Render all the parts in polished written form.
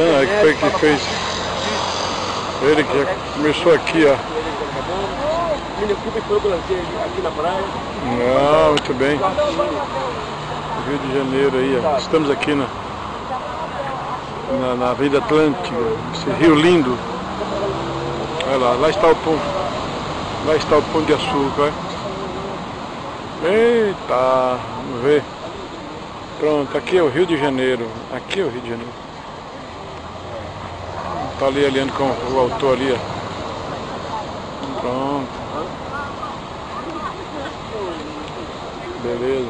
Biratã, que foi que fez. Ele que começou aqui, ó. Mini Cooper foi aqui na praia. Não, muito bem. Rio de Janeiro aí, ó. Estamos aqui na Avenida Atlântica, esse rio lindo. Olha lá, lá está o pão. Lá está o Pão de Açúcar. Eita, vamos ver. Pronto, aqui é o Rio de Janeiro. Aqui é o Rio de Janeiro. Tá ali olhando com o autor ali, ó. Pronto. Beleza.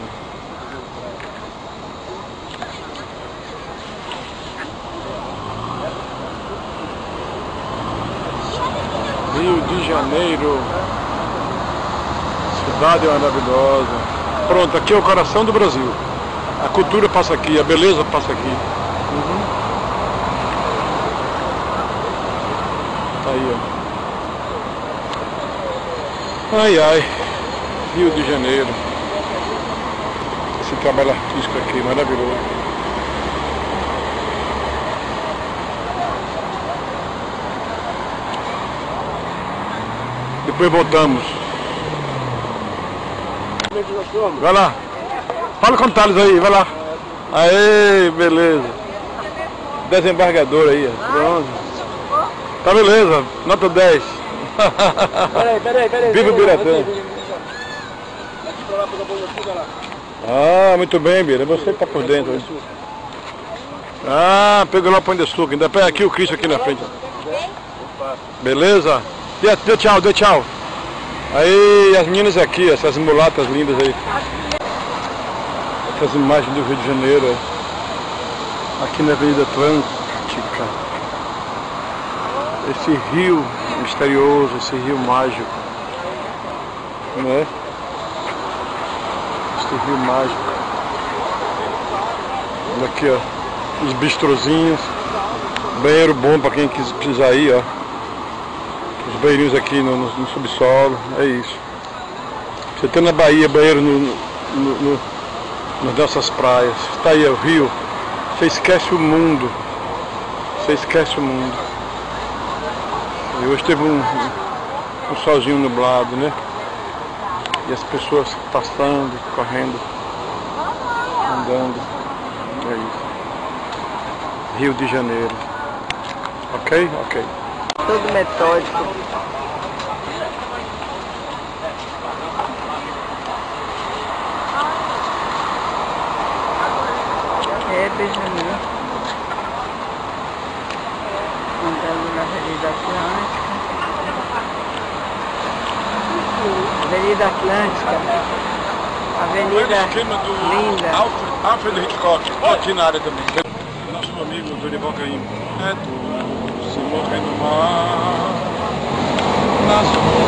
Rio de Janeiro. Cidade maravilhosa. Pronto, aqui é o coração do Brasil. A cultura passa aqui, a beleza passa aqui. Tá aí, ó. Ai, ai. Rio de Janeiro. Esse trabalho artístico aqui, maravilhoso. Depois voltamos. Vai lá. Fala com o Thales aí, vai lá. Aê, beleza. Desembargador aí, ó. Pronto. Tá beleza, nota 10. Peraí. Viva o Biratã. Ah, muito bem, Bira. Você que tá por dentro. Hein? Ah, pegou lá o Pão de Açúcar. Ainda pega aqui o Cristo aqui na frente. Beleza? Dê tchau, dê tchau. Aí as meninas aqui, essas mulatas lindas aí. Essas imagens do Rio de Janeiro. Aqui na Avenida Atlântica. Esse rio misterioso, esse rio mágico. Né? Esse rio mágico. Olha aqui, ó. Os bistrozinhos. Banheiro bom para quem quiser ir, ó. Os banheirinhos aqui no subsolo, é isso. Você tem na Bahia banheiro nas nossas praias. Está aí o rio. Você esquece o mundo. Você esquece o mundo. E hoje teve um solzinho nublado, né? E as pessoas passando, correndo, andando. É isso. Rio de Janeiro. Ok? Ok. Todo metódico. É, Benjamin. Andando na Avenida Atlântica. Avenida Atlântica. Avenida linda. Alfred Hitchcock, aqui na área também. Nosso amigo Dorival Caymmi. É tudo. Se morrer no mar, nas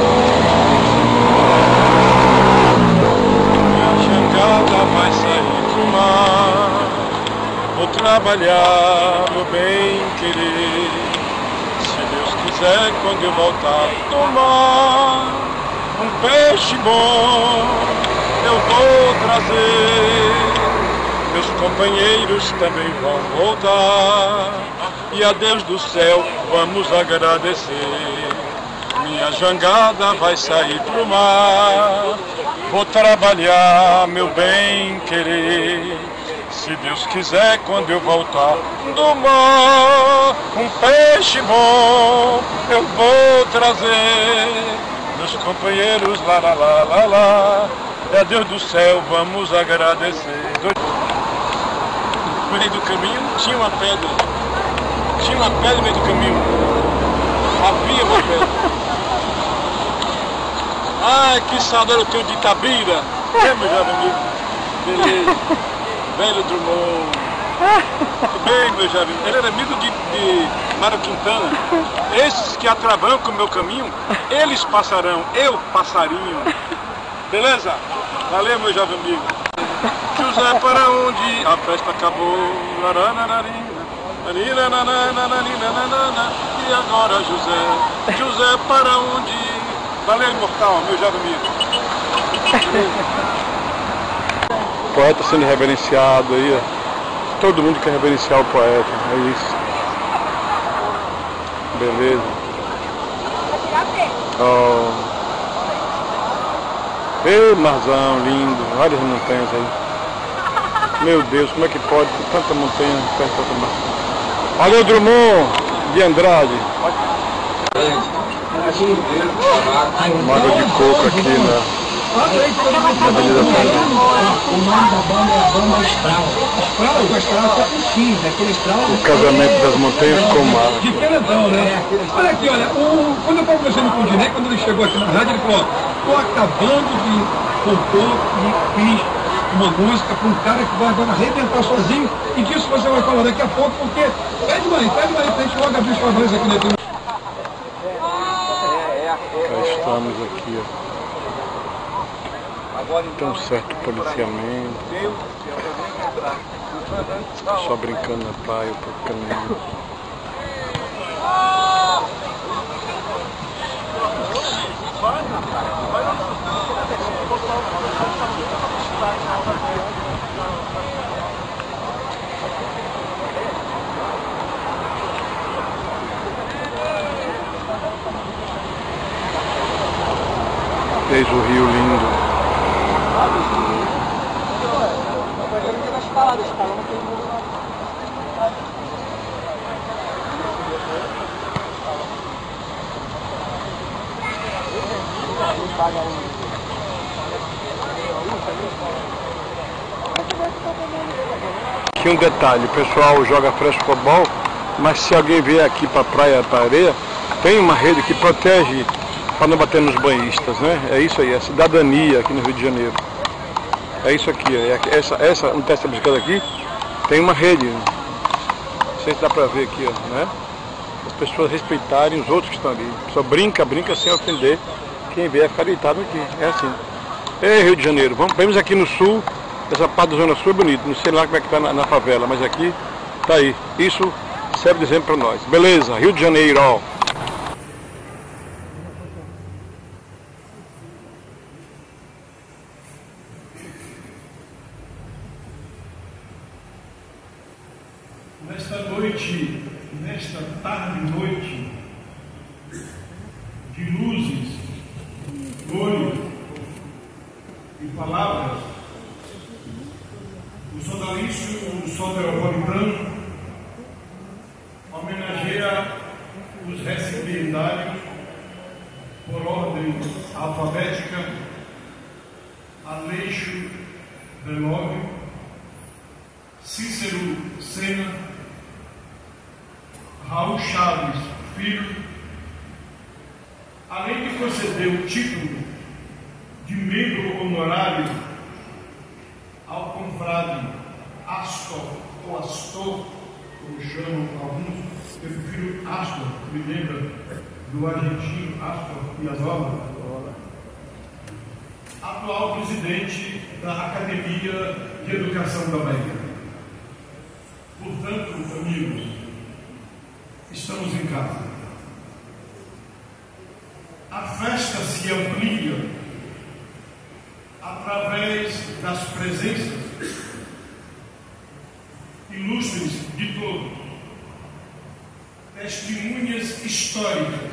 minha jangada vai sair do mar. Vou trabalhar, meu bem querer. Se Deus quiser, quando eu voltar do mar, um peixe bom eu vou trazer. Meus companheiros também vão voltar. E a Deus do céu vamos agradecer. Minha jangada vai sair pro mar. Vou trabalhar, meu bem querer. Se Deus quiser, quando eu voltar do mar, um peixe bom eu vou trazer. Meus companheiros, lá, lá, lá, lá, lá. E a Deus do céu vamos agradecer. No meio do caminho tinha uma pedra. Tinha uma pedra no meio do caminho. Havia uma pedra. Ai, que saudade eu tenho de Itabira. É, meu jovem amigo. Beleza. Velho Drummond. Tudo bem, meu jovem. Ele era amigo de Mário Quintana. Esses que atravancam o meu caminho, eles passarão. Eu, passarinho. Beleza? Valeu, meu jovem amigo. José, para onde a festa acabou? E agora, José? José, para onde? Valeu, imortal, meu jovem amigo. O poeta sendo reverenciado aí, ó. Todo mundo quer reverenciar o poeta, é isso. Beleza. Oh. Ei, marzão lindo, várias montanhas aí. Meu Deus, como é que pode tanta montanha perto de tanta mar? Alô, Drummond de Andrade. Uma água de coco aqui na Avenida Paraná. O nome da banda é a banda Estral. Estral tá com X, aquele Estral. O casamento das montanhas com o mar. Diferentão, né? Olha aqui, olha, quando eu estava conversando com o Dinei, quando ele chegou aqui na rádio, ele falou, estou acabando de compor e fiz uma música para um cara que vai agora arrebentar sozinho, e disso você vai falar daqui a pouco, porque pede mais, pra gente logo abrir sua voz aqui dentro. Cá estamos aqui, ó. Tem um certo policiamento. Só brincando na praia, um pouco caminhando. Eis o rio lindo. Aqui um detalhe, o pessoal joga frescobol, mas se alguém vier aqui para a praia, para a areia, tem uma rede que protege para não bater nos banhistas, né? É isso aí, é cidadania aqui no Rio de Janeiro. É isso aqui, essa onde está essa bicicleta aqui, tem uma rede. Não sei se dá para ver aqui, ó, né? As pessoas respeitarem os outros que estão ali. A pessoa brinca sem ofender quem vier ficar deitado aqui. É assim. Ei, Rio de Janeiro, vamos aqui no sul, essa parte da Zona Sul é bonita, não sei lá como é que está na favela, mas aqui tá aí. Isso serve de exemplo para nós. Beleza, Rio de Janeiro, ó. Nesta noite, nesta tarde e noite, de luzes, cores e palavras, o sodalício, o soteropolitano, homenageia os recipiendários por ordem alfabética: Aleixo Belove, Cícero Sena, Raul Chaves Filho, além de conceder o título de membro honorário ao confrade Astor, ou Astor, como chamam alguns, eu prefiro Astor, me lembra do argentino Astor Piazzolla, atual presidente da Academia de Educação da Bahia. Portanto, amigos, estamos em casa. A festa se amplia através das presenças ilustres de todos, testemunhas históricas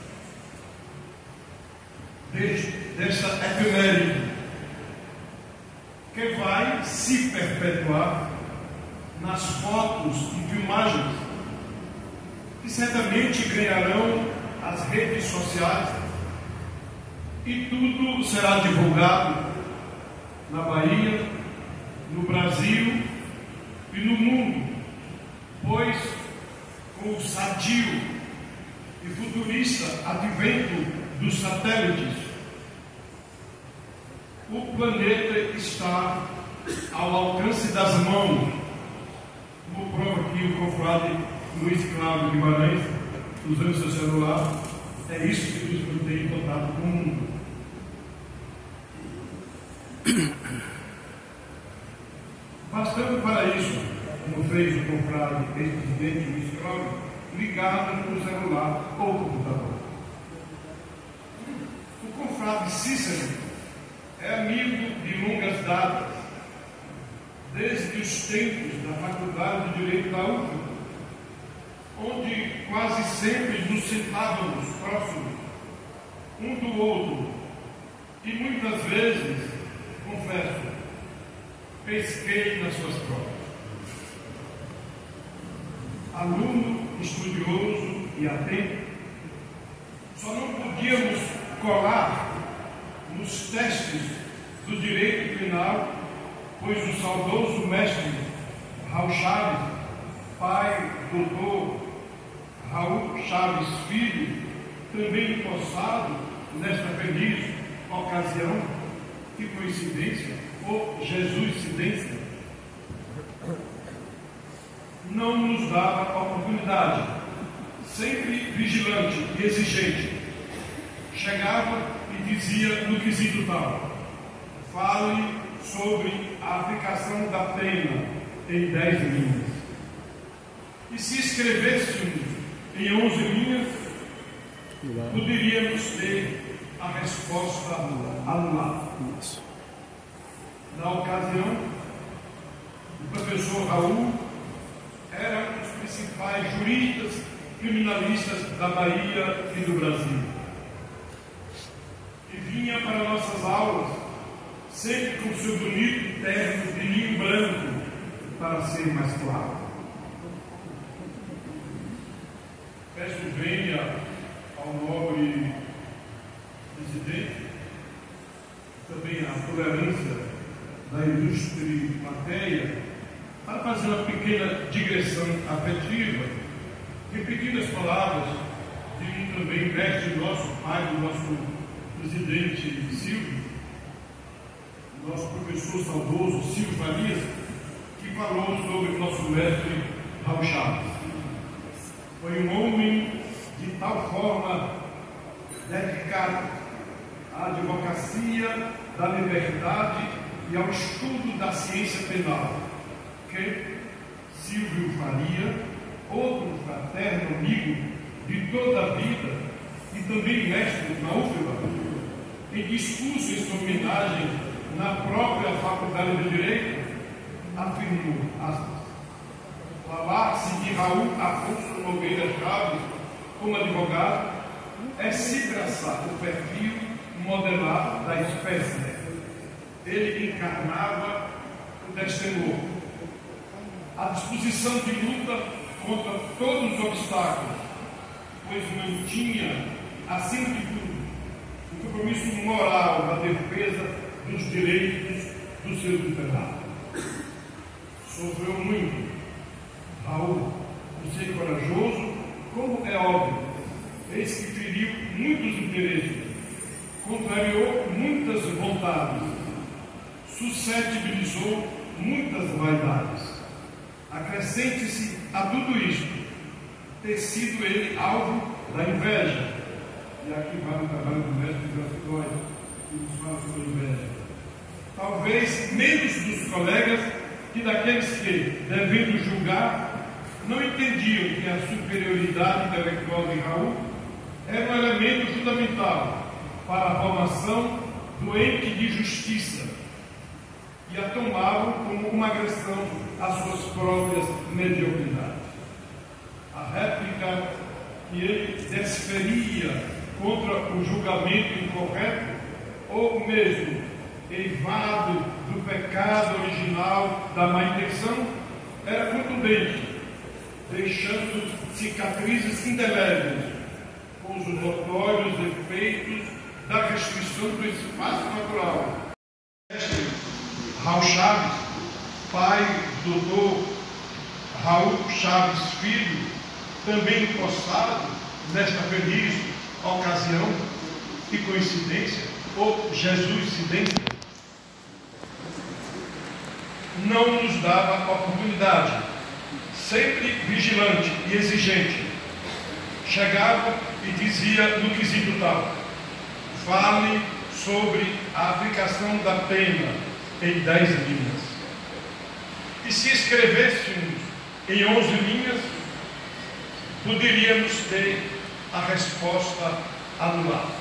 desta efeméride que vai se perpetuar nas fotos e filmagens que certamente ganharão as redes sociais, e tudo será divulgado na Bahia, no Brasil e no mundo, pois com o sadio e futurista advento dos satélites, o planeta está ao alcance das mãos, como prova que o confrade Luiz Cláudio Guimarães, usando seu celular, é isso que nos mantém em contato com o mundo. Bastando para isso, como fez o confrade ex-presidente Luiz Cláudio, ligado no celular ou computador. O confrade Cícero é amigo de longas datas, desde os tempos da Faculdade de Direito da UFRA, onde quase sempre nos sentávamos próximos um do outro e muitas vezes, confesso, pesquei nas suas provas. Aluno estudioso e atento, só não podíamos colar nos testes do direito penal, pois o saudoso mestre Raul Chaves, pai doutor Raul Chaves Filho, também empossado nesta feliz ocasião, que coincidência ou Jesuscidência, não nos dava oportunidade, sempre vigilante e exigente. Chegava e dizia no quesito tal: fale sobre a aplicação da pena em 10 linhas. E se escrevêssemos em 11 linhas, poderíamos ter a resposta anulada. Na ocasião, o professor Raul era um dos principais juristas criminalistas da Bahia e do Brasil. E vinha para nossas aulas sempre com seu bonito terno de linho branco, para ser mais claro. Peço venha ao nobre presidente, também a tolerância da ilustre plateia, para fazer uma pequena digressão afetiva, repetindo as palavras de um também mestre nosso, pai do nosso presidente Silvio, nosso professor saudoso Silvio Farias, que falou sobre o nosso mestre Raul Chaves. Foi um homem de tal forma dedicado à advocacia da liberdade e ao estudo da ciência penal, que Silvio Faria, outro fraterno amigo de toda a vida e também mestre na UFBA, em discurso em sua homenagem na própria Faculdade de Direito, afirmou, aspas, falar-se de Raul Afonso Nogueira Chaves como advogado é se traçar o perfil modelar da espécie. Ele encarnava o destemor, a disposição de luta contra todos os obstáculos, pois mantinha, acima de tudo, o compromisso moral da defesa dos direitos do seu tutelado. Sofreu muito, Raul, por ser corajoso, como é óbvio, eis que feriu muitos interesses, contrariou muitas vontades, suscetibilizou muitas vaidades. Acrescente-se a tudo isto ter sido ele alvo da inveja. E aqui vai o trabalho do mestre Grafitório, que nos fala sobre inveja. Talvez menos dos colegas que daqueles que, devendo julgar, não entendiam que a superioridade intelectual de Raul era um elemento fundamental para a formação do ente de justiça e a tomavam como uma agressão às suas próprias mediocridades. A réplica que ele desferia contra o julgamento incorreto, ou mesmo eivado do pecado original da má intenção, era contundente, deixando cicatrizes indeléveis com os notórios efeitos da restrição do espaço natural. Raul Chaves, pai do doutor Raul Chaves Filho, também empossado nesta feliz ocasião e coincidência, ou Jesuscidência, não nos dava oportunidade, sempre vigilante e exigente. Chegava e dizia no quesito tal: fale sobre a aplicação da pena em 10 linhas. E se escrevêssemos em 11 linhas, poderíamos ter a resposta anulada.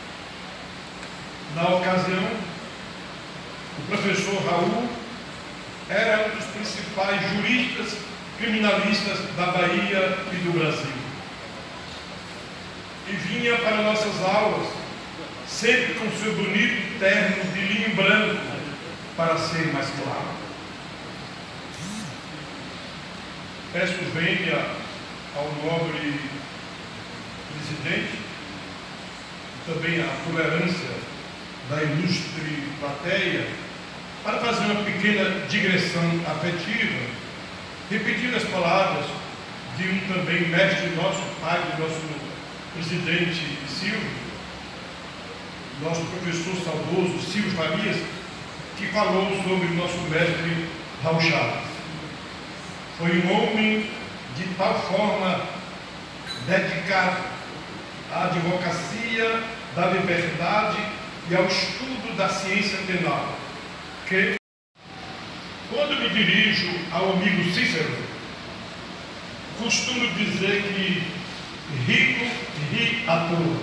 Na ocasião, o professor Raul era um dos principais juristas criminalistas da Bahia e do Brasil. E vinha para nossas aulas, sempre com seu bonito terno de linho branco, para ser mais claro. Peço vênia ao nobre presidente, também a tolerância da ilustre plateia, para fazer uma pequena digressão afetiva, repetindo as palavras de um também mestre nosso, pai do nosso presidente Silvio, nosso professor saudoso Silvio Farias, que falou sobre o nosso mestre Raul Chaves. Foi um homem de tal forma dedicado à advocacia da liberdade e ao estudo da ciência penal, que, quando me dirijo ao amigo Cícero, costumo dizer que rico ri à toa.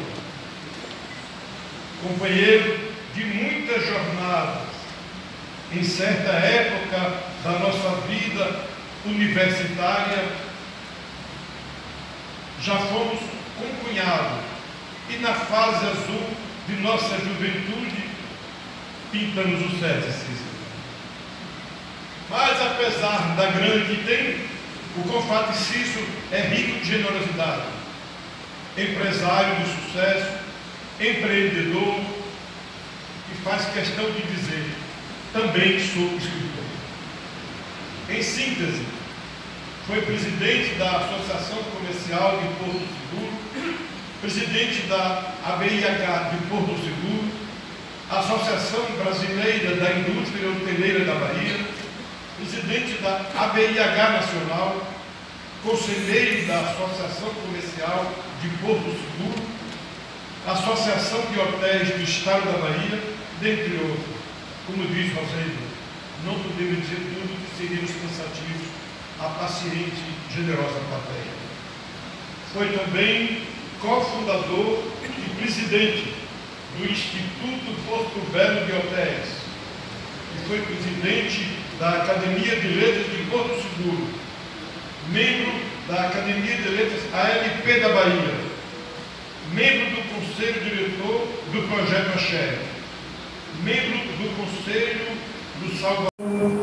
Companheiro de muitas jornadas, em certa época da nossa vida universitária, já fomos concunhados, e na fase azul de nossa juventude pintamos o César Cícero. Mas apesar da grana que tem, o confrade Cícero é rico de generosidade, empresário de sucesso, empreendedor, e faz questão de dizer: também sou escritor. Em síntese, foi presidente da Associação Comercial de Porto Seguro, presidente da ABIH de Porto Seguro, Associação Brasileira da Indústria Hoteleira da Bahia, presidente da ABIH Nacional, conselheiro da Associação Comercial de Porto Seguro, Associação de Hotéis do Estado da Bahia, dentre outros. Como diz Rosendo, não podemos dizer tudo que seríamos cansativos à paciente e generosa plateia. Foi também cofundador e presidente do Instituto Porto Belo de Hotéis, e foi presidente da Academia de Letras de Porto Seguro, membro da Academia de Letras ALP da Bahia, membro do Conselho Diretor do Projeto Axé, membro do Conselho do Salvador.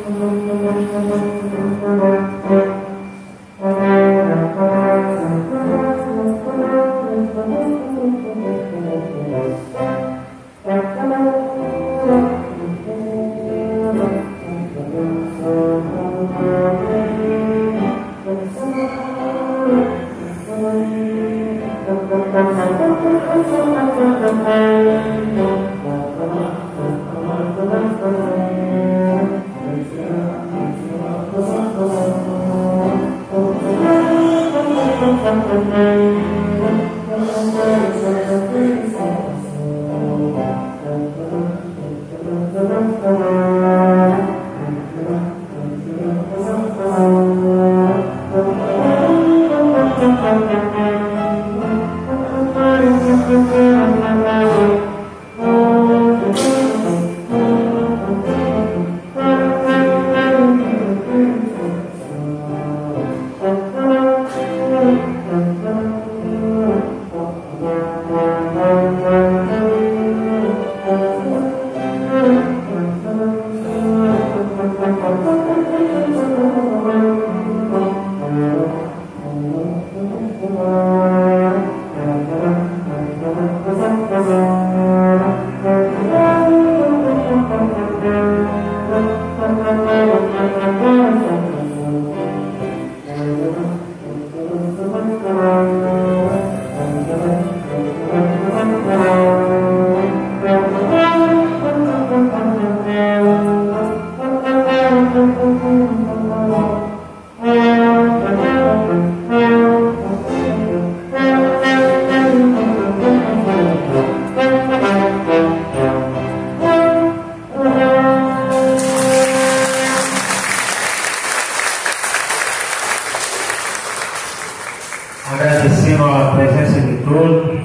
Agradecendo a presença de todos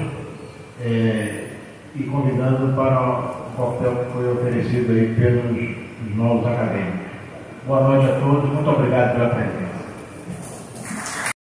e convidando para o coquetel que foi oferecido aí pelos novos acadêmicos. Boa noite a todos, muito obrigado pela presença.